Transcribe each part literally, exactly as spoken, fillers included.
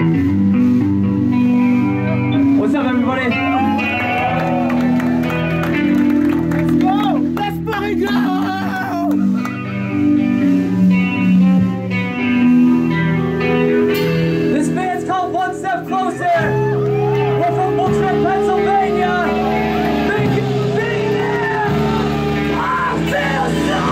What's up, everybody? Let's go! Let's fucking go! This band's called One Step Closer. We're from Bullshit, Pennsylvania. Thank you for being here. I feel so.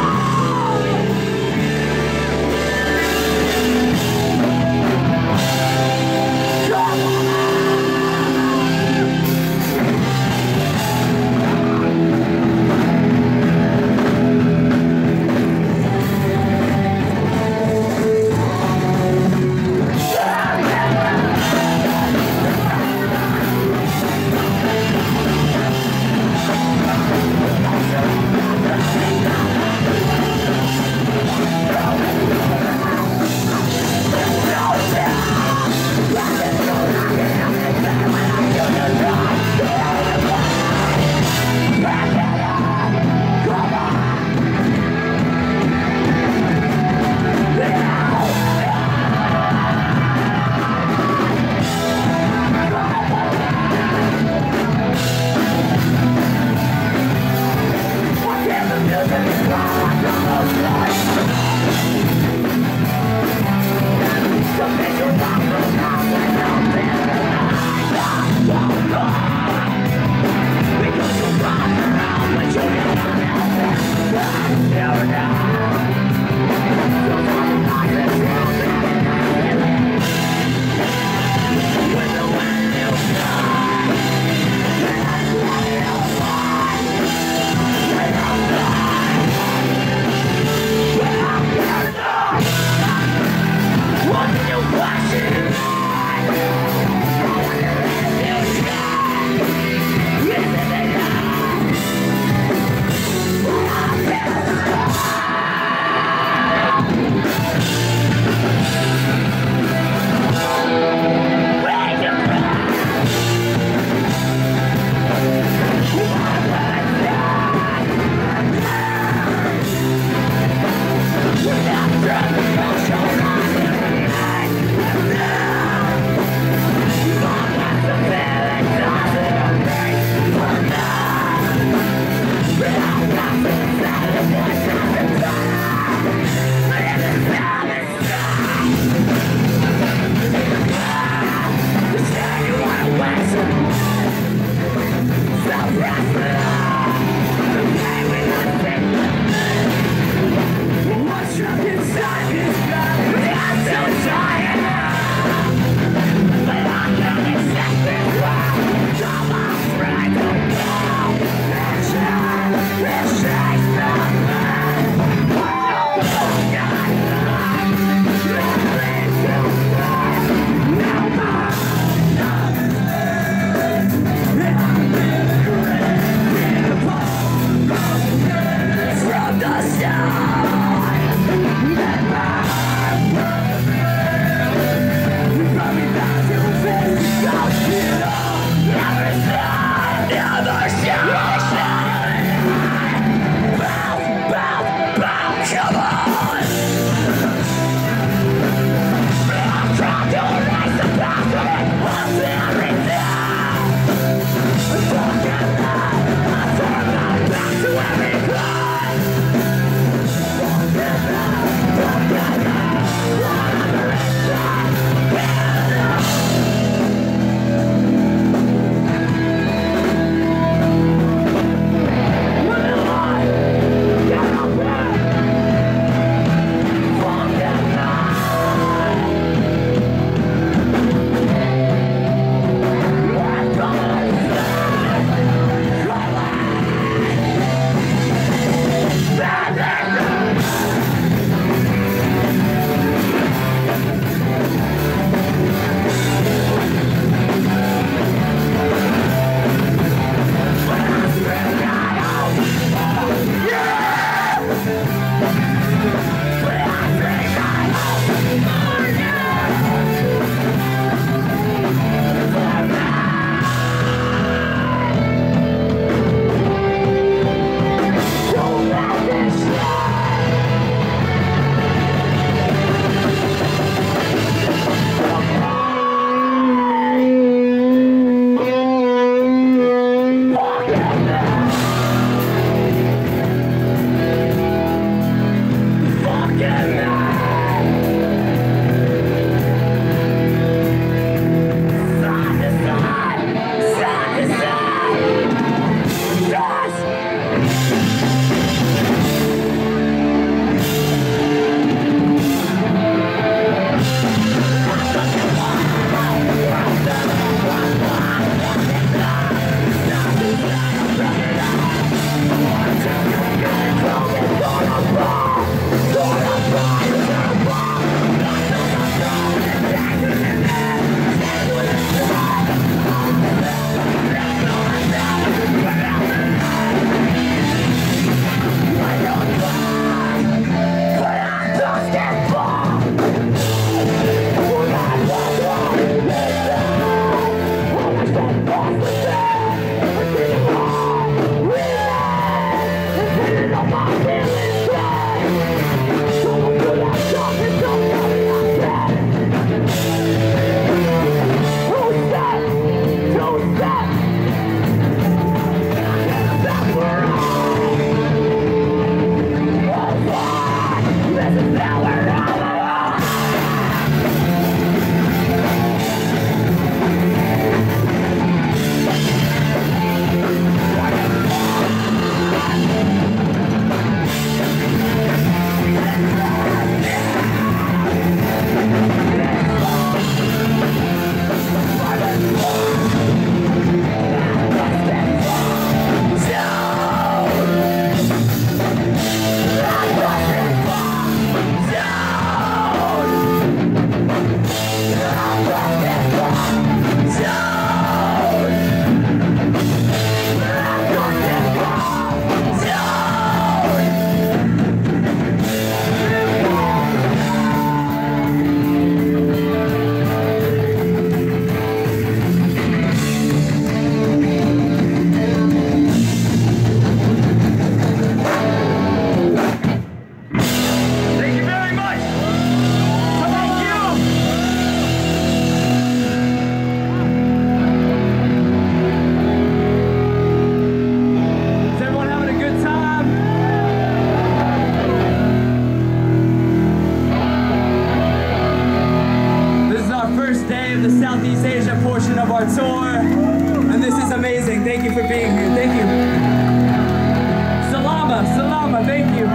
of the Southeast Asia portion of our tour. And this is amazing. Thank you for being here. Thank you. Salama, salama, thank you.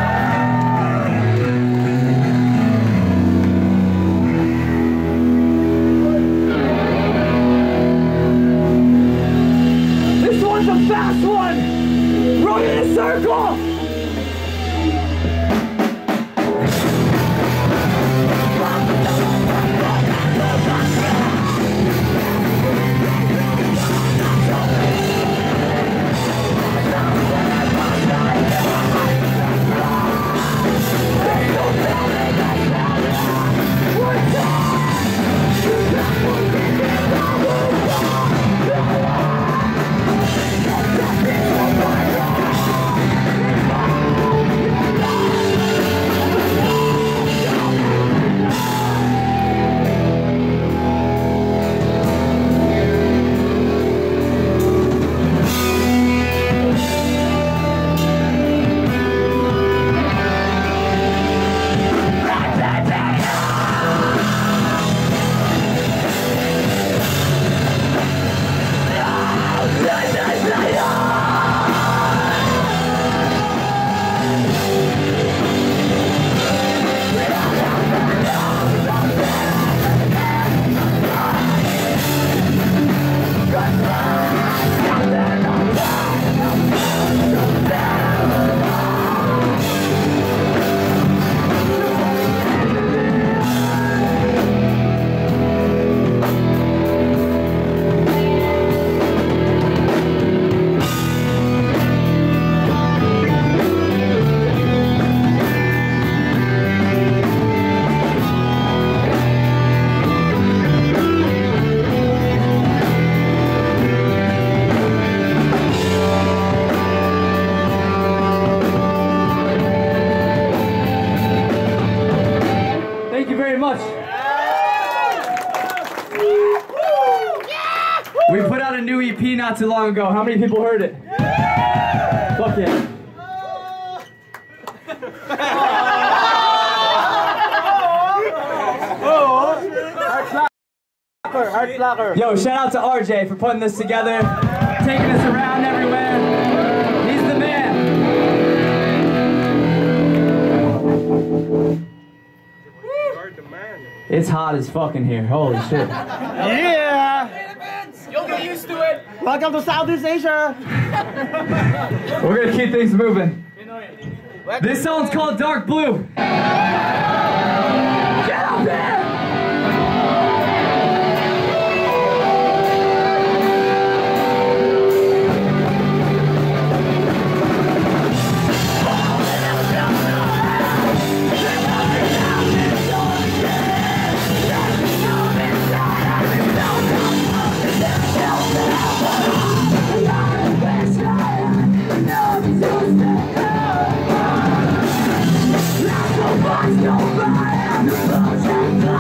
This one's a fast one. Run in a circle. We put out a new E P not too long ago. How many people heard it? Yeah! Fuck yeah. Heart blocker. Yo, shout out to R J for putting this together, taking us around everywhere. He's the man. It's hot as fucking here. Holy shit. Yeah. You'll get used to it. Welcome to Southeast Asia. We're gonna keep things moving. This song's called Dark Blue. Get up there! Nobody, nobody, nobody.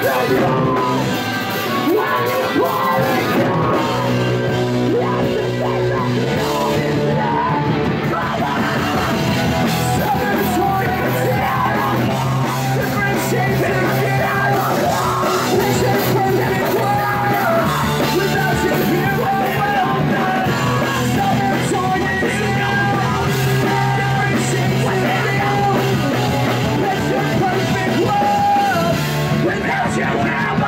Without you,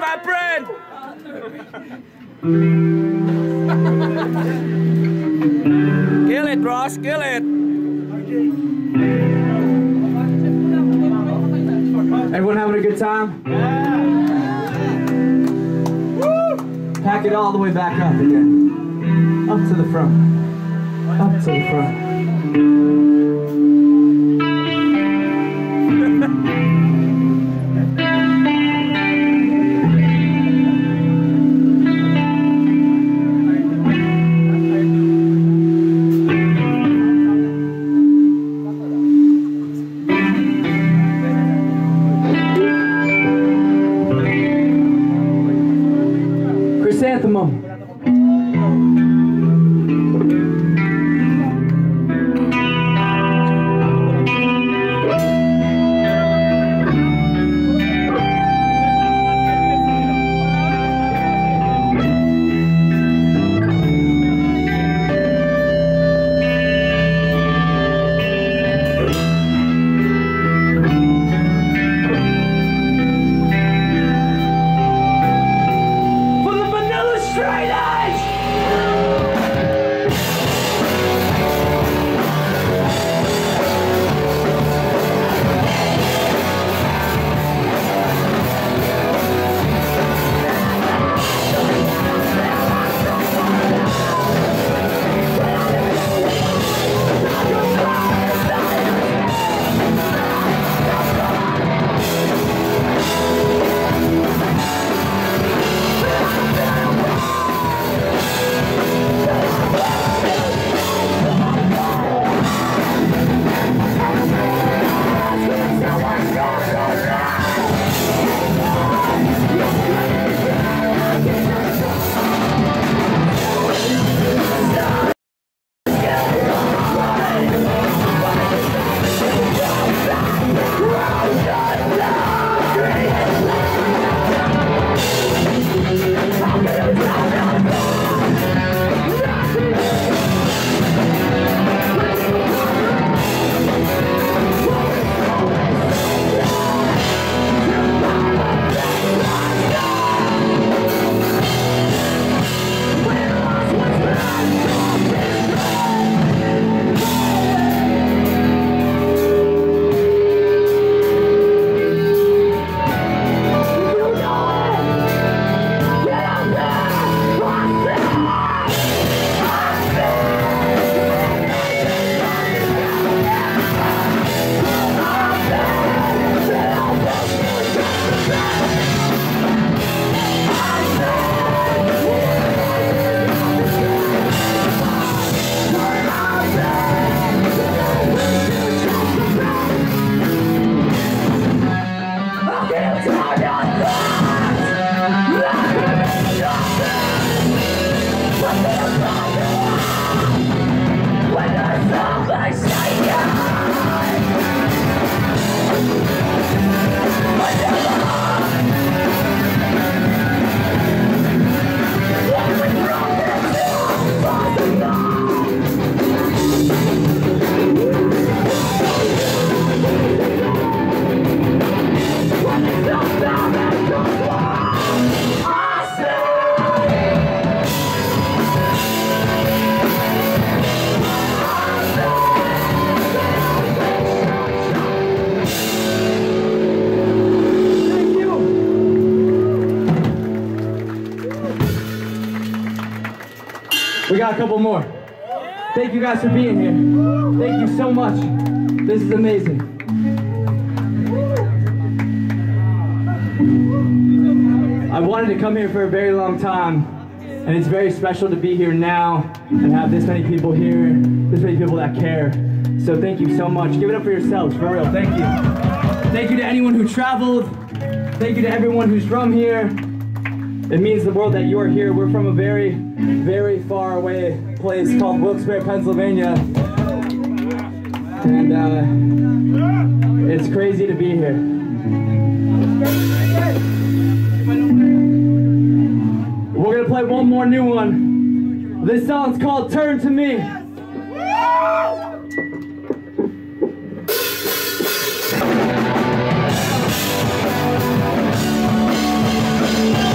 friend. Kill it, Ross, kill it. Everyone having a good time? Woo! Pack it all the way back up again. Up to the front. Up to the front. Chrysanthemum. We got a couple more. Thank you guys for being here. Thank you so much. This is amazing. I wanted to come here for a very long time, and it's very special to be here now and have this many people here, this many people that care. So thank you so much. Give it up for yourselves, for real. Thank you. Thank you to anyone who traveled. Thank you to everyone who's from here. It means the world that you are here. We're from a very, very far away place called Wilkes-Barre, Pennsylvania. And uh, it's crazy to be here. We're gonna play one more new one. This song's called Turn to Me. We'll be right back.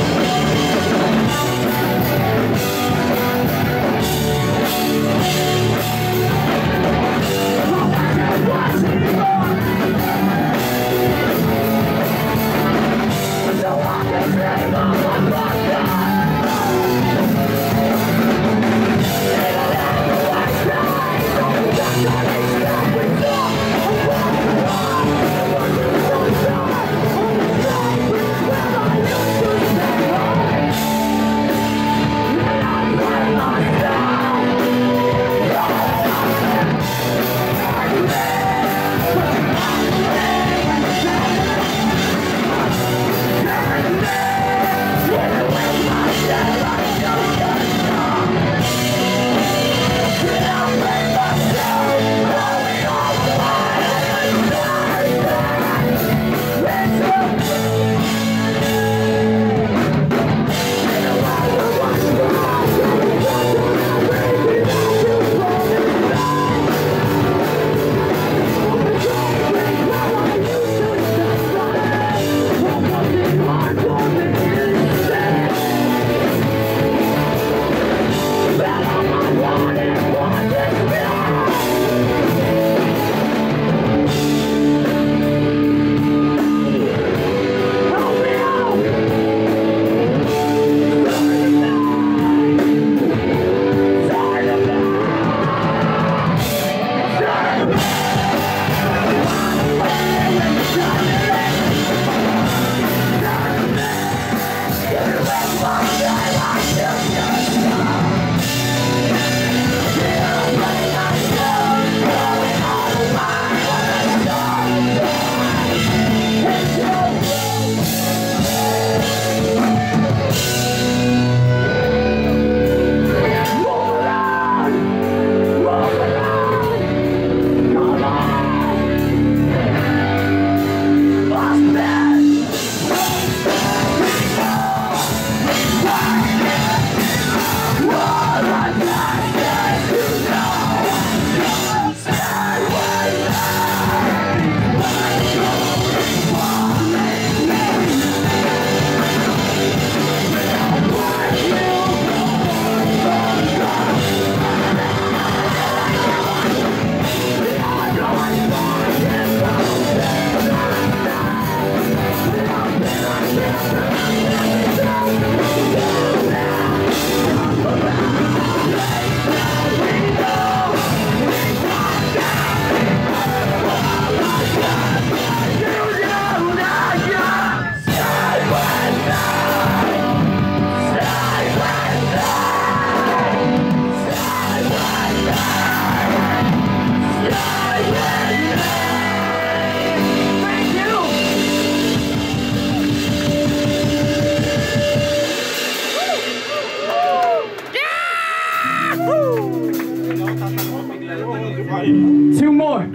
Two more.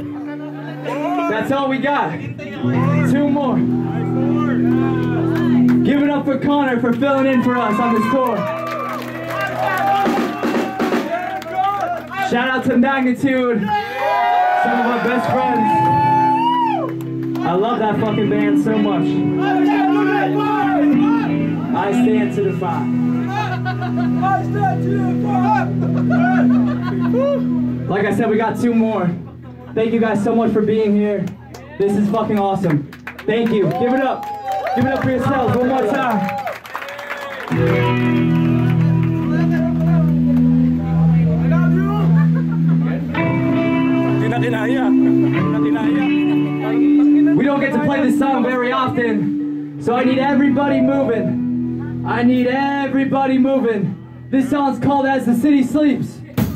That's all we got. Two more. Give it up for Connor for filling in for us on this tour. Shout out to Magnitude, some of our best friends. I love that fucking band so much. I stand to defy. I stand to defy. Like I said, we got two more. Thank you guys so much for being here. This is fucking awesome. Thank you. Give it up. Give it up for yourselves one more time. We don't get to play this song very often, so I need everybody moving. I need everybody moving. This song's called As the City Sleeps.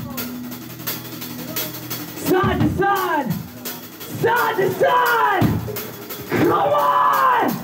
Side to side, side to side, come on!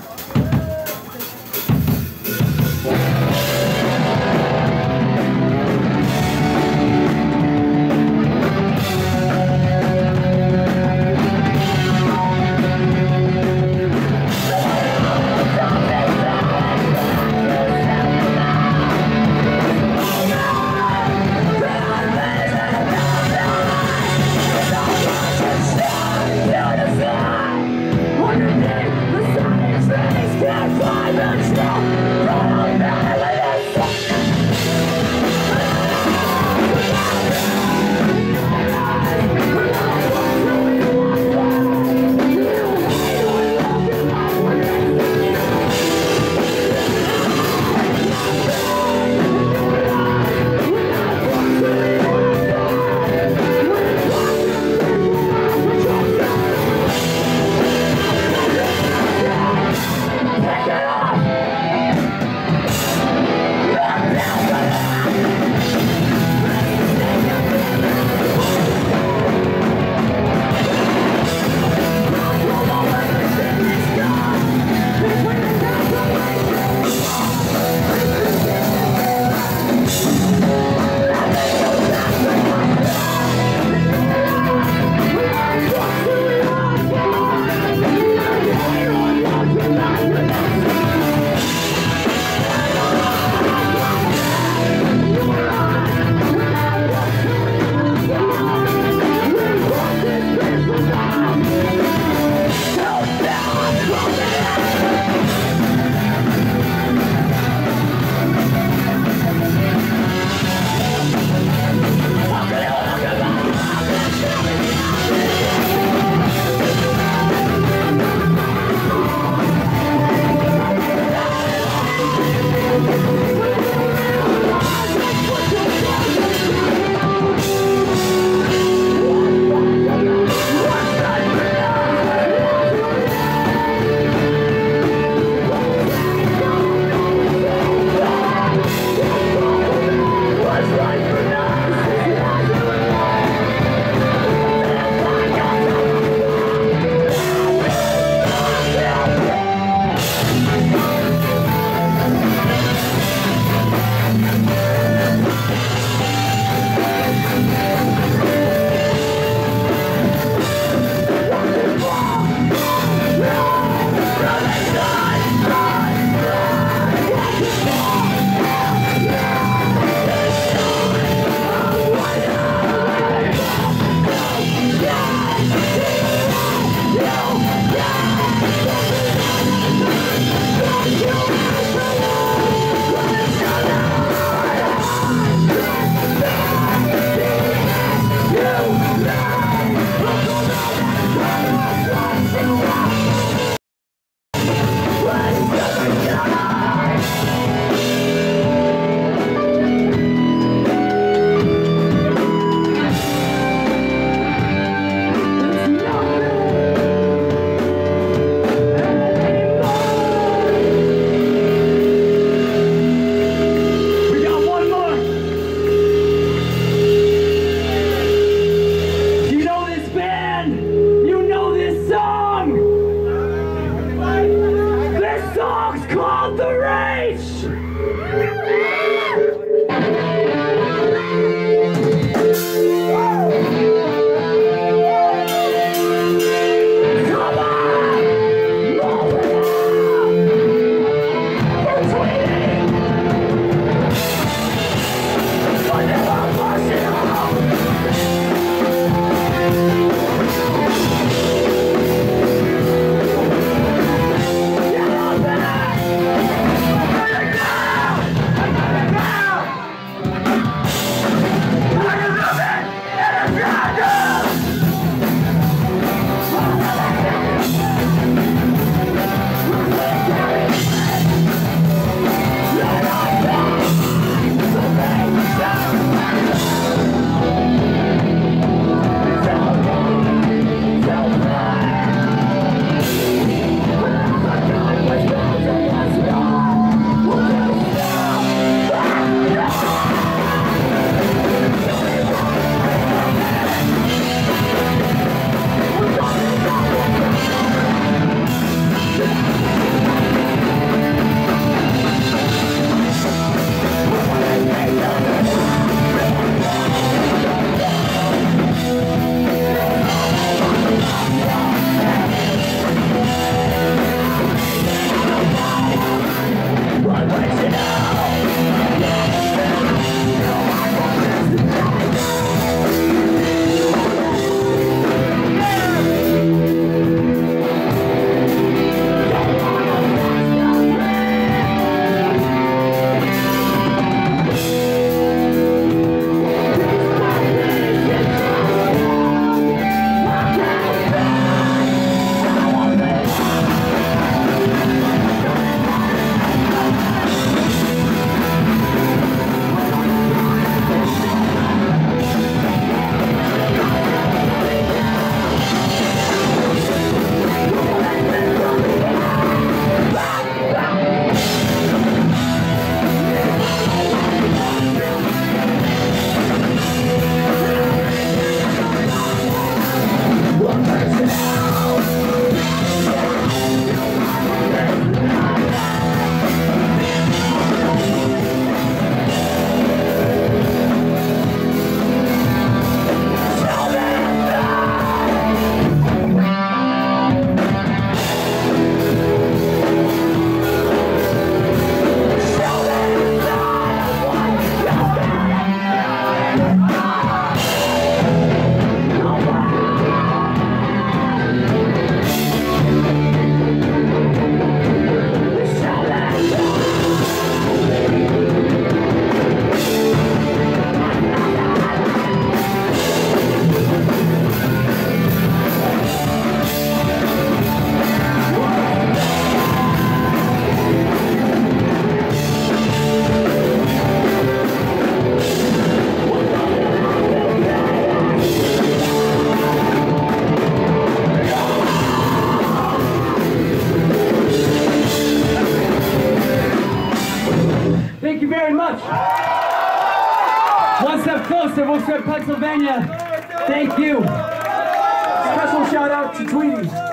One step closer, Wolfsburg, Pennsylvania. Thank you. Special shout out to Tweety.